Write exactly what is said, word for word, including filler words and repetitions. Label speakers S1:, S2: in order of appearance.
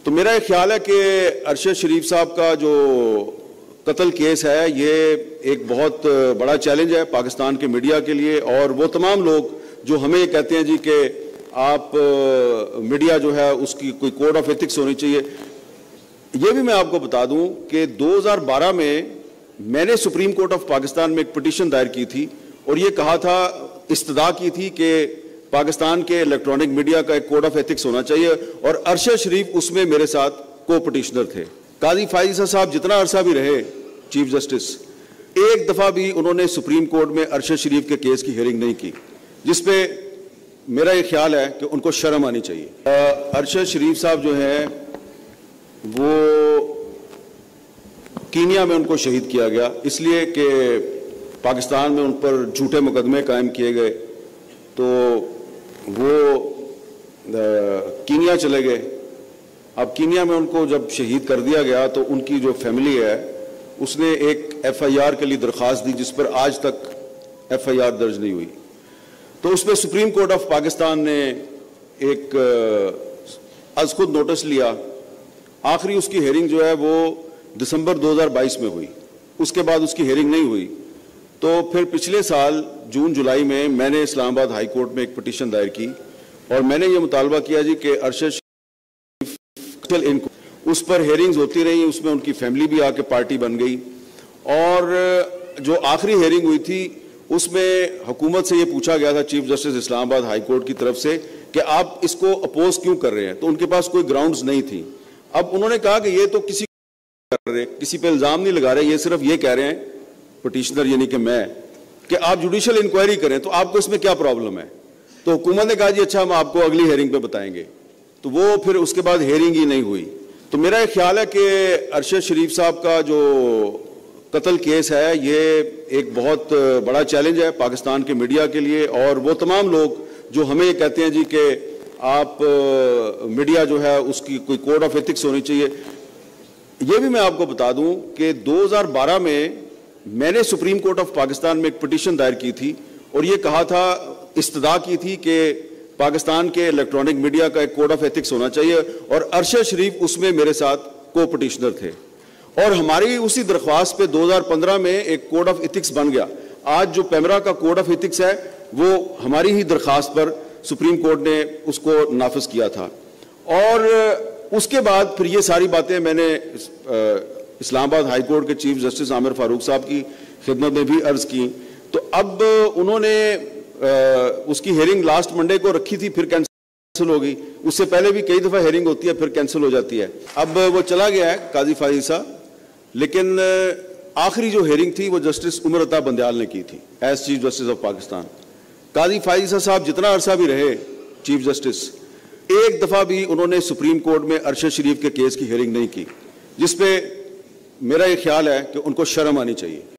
S1: तो मेरा ये ख्याल है कि अरशद शरीफ साहब का जो कत्ल केस है ये एक बहुत बड़ा चैलेंज है पाकिस्तान के मीडिया के लिए, और वो तमाम लोग जो हमें ये कहते हैं जी कि आप मीडिया जो है उसकी कोई कोड ऑफ एथिक्स होनी चाहिए। ये भी मैं आपको बता दूं कि दो हज़ार बारह में मैंने सुप्रीम कोर्ट ऑफ पाकिस्तान में एक पिटीशन दायर की थी और ये कहा था, इस्तदा की थी कि पाकिस्तान के इलेक्ट्रॉनिक मीडिया का एक कोड ऑफ एथिक्स होना चाहिए, और अरशद शरीफ उसमें मेरे साथ को पिटिशनर थे। काजी फाइज़ साहब जितना अरसा भी रहे चीफ जस्टिस, एक दफ़ा भी उन्होंने सुप्रीम कोर्ट में अरशद शरीफ के केस की हियरिंग नहीं की, जिसपे मेरा ये ख्याल है कि उनको शर्म आनी चाहिए। अरशद शरीफ साहब जो हैं वो कीनिया में उनको शहीद किया गया इसलिए कि पाकिस्तान में उन पर झूठे मुकदमे कायम किए गए, तो वो कीनिया चले गए। अब कीनिया में उनको जब शहीद कर दिया गया तो उनकी जो फैमिली है उसने एक एफ आई आर के लिए दरख्वास्त दी, जिस पर आज तक एफ आई आर दर्ज नहीं हुई। तो उस पर सुप्रीम कोर्ट ऑफ पाकिस्तान ने एक अज खुद नोटिस लिया। आखिरी उसकी हेयरिंग जो है वो दिसंबर दो हज़ार बाईस में हुई, उसके बाद उसकी हेयरिंग नहीं हुई। तो फिर पिछले साल जून जुलाई में मैंने इस्लामाबाद हाई कोर्ट में एक पिटीशन दायर की और मैंने ये मुतालबा किया जी कि अरशद शरीफ इनको उस पर हेयरिंग्स होती रही, उसमें उनकी फैमिली भी आके पार्टी बन गई, और जो आखिरी हेयरिंग हुई थी उसमें हुकूमत से ये पूछा गया था chief justice Islamabad high court की तरफ से कि आप इसको अपोज क्यों कर रहे हैं, तो उनके पास कोई ग्राउंड्स नहीं थी। अब उन्होंने कहा कि ये तो किसी कर रहे किसी पे इल्जाम नहीं लगा रहे, ये सिर्फ ये कह रहे हैं पिटीशनर यानी कि मैं कि आप जुडिशियल इंक्वायरी करें, तो आपको इसमें क्या प्रॉब्लम है। तो हुकूमत ने कहा जी अच्छा हम आपको अगली हेयरिंग पे बताएंगे, तो वो फिर उसके बाद हेयरिंग ही नहीं हुई। तो मेरा ये ख्याल है कि अरशद शरीफ साहब का जो कत्ल केस है ये एक बहुत बड़ा चैलेंज है पाकिस्तान के मीडिया के लिए, और वो तमाम लोग जो हमें ये कहते हैं जी कि आप मीडिया जो है उसकी कोई कोड ऑफ एथिक्स होनी चाहिए। ये भी मैं आपको बता दूं कि दो हज़ार बारह में मैंने सुप्रीम कोर्ट ऑफ पाकिस्तान में एक पिटीशन दायर की थी और ये कहा था, इस्तदा की थी कि पाकिस्तान के इलेक्ट्रॉनिक मीडिया का एक कोड ऑफ एथिक्स होना चाहिए, और अरशद शरीफ उसमें मेरे साथ को पिटीशनर थे। और हमारी उसी दरख्वास्त पे दो हज़ार पंद्रह में एक कोड ऑफ एथिक्स बन गया। आज जो पैमरा का कोड ऑफ एथिक्स है वो हमारी ही दरख्वास्त पर सुप्रीम कोर्ट ने उसको नाफिज किया था, और उसके बाद फिर ये सारी बातें मैंने इस्लामाबाद हाई कोर्ट के चीफ जस्टिस आमिर फारूक साहब की खिदमत में भी अर्ज की। तो अब उन्होंने उसकी हेयरिंग लास्ट मंडे को रखी थी, फिर कैंसिल हो गई। उससे पहले भी कई दफ़ा हेयरिंग होती है फिर कैंसिल हो जाती है। अब वो चला गया है काजी फाइज़ साहब, लेकिन आखिरी जो हेयरिंग थी वो जस्टिस उमर अता बंदयाल ने की थी as chief justice of Pakistan. Qazi Faez साहब जितना अरसा भी रहे चीफ जस्टिस, एक दफ़ा भी उन्होंने सुप्रीम कोर्ट में अरशद शरीफ के केस की हेयरिंग नहीं की, जिसपे मेरा ये ख्याल है कि उनको शर्म आनी चाहिए।